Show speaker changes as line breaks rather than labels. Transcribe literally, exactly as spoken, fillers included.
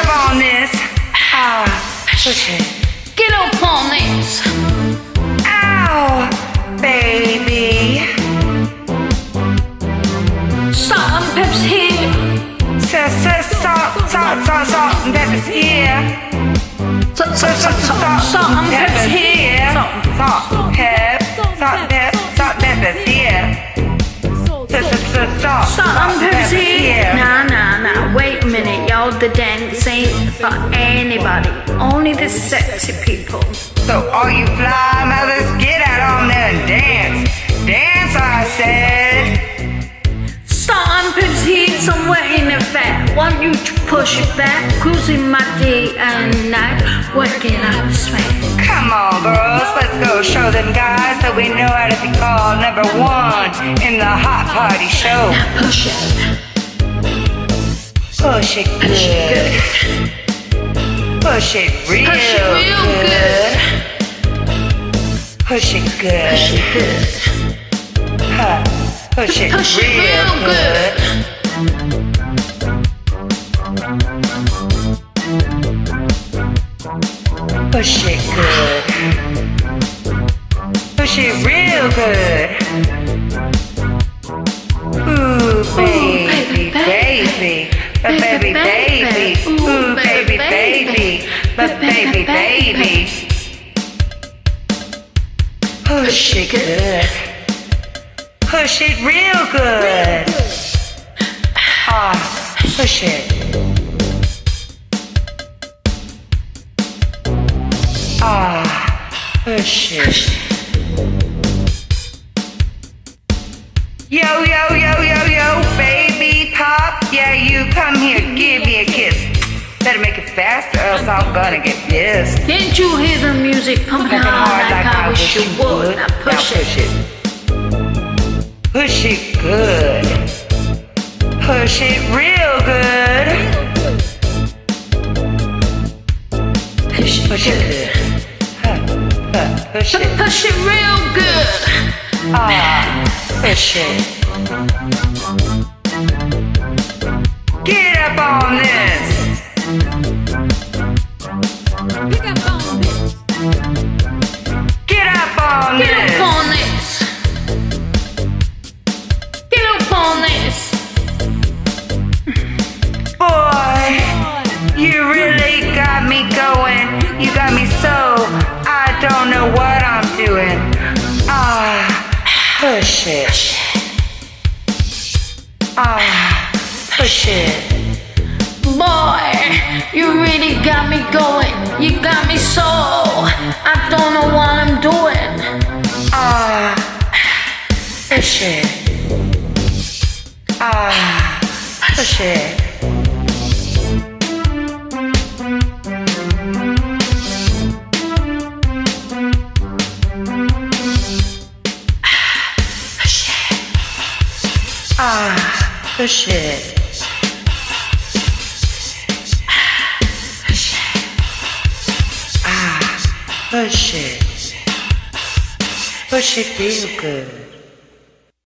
up on this. Ah, push it.
Get up on this.
Ow, baby.
Salt and pepper's here.
Salt, salt, salt, salt, salt, salt and pepper's here.
Salt, salt, salt, salt, salt and pepper's here.
Salt, pep, salt, pep, salt, pepper's here. Salt, salt, salt,
Salt and pepper's here. Nah, nah, nah. Wait a minute, y'all. The dance ain't for anybody. Only the sexy people.
So all you fly mothers, get out on there and dance. Dance, I said.
Salt and pepper's here somewhere in the fat. Want you to push it back. Cruising my day and night. Working out the sweat.
Come on, girls, let's go show them guys that we know how to be called number one in the hot party show.
Now push it.
Push it good. Push it real,
Push it real good.
Push it good.
Push it good.
Huh. Push it
Push it
real,
real
good. Push it good. Push it real good. Ooh, baby, baby. But baby, baby. Ooh, baby, baby. But baby, baby. Push it good. Push it real good. Ah, push it. Ah, push it. Yo, yo, yo, yo, yo, baby pop. Yeah, you come here, give me a kiss. Better make it faster, or else I'm gonna get pissed.
Can't you hear the music pumping hard like I wish you would? Now push it.
Push it good. Push it real good.
Push it,
Push it good. Huh, huh, push it.
Push it real good.
Ah, push it. Get up on this.
Get up on this.
Get up on
Get
this.
up on this. Get up on this.
Boy, you really got me going. You got me so I don't know what I'm doing. Ah, push it. Ah, push it.
Boy, you really got me going. You got me so I don't know what I'm doing.
Ah, push it. Ah, push it. Ah, push it. Ah, push it. Push it real good.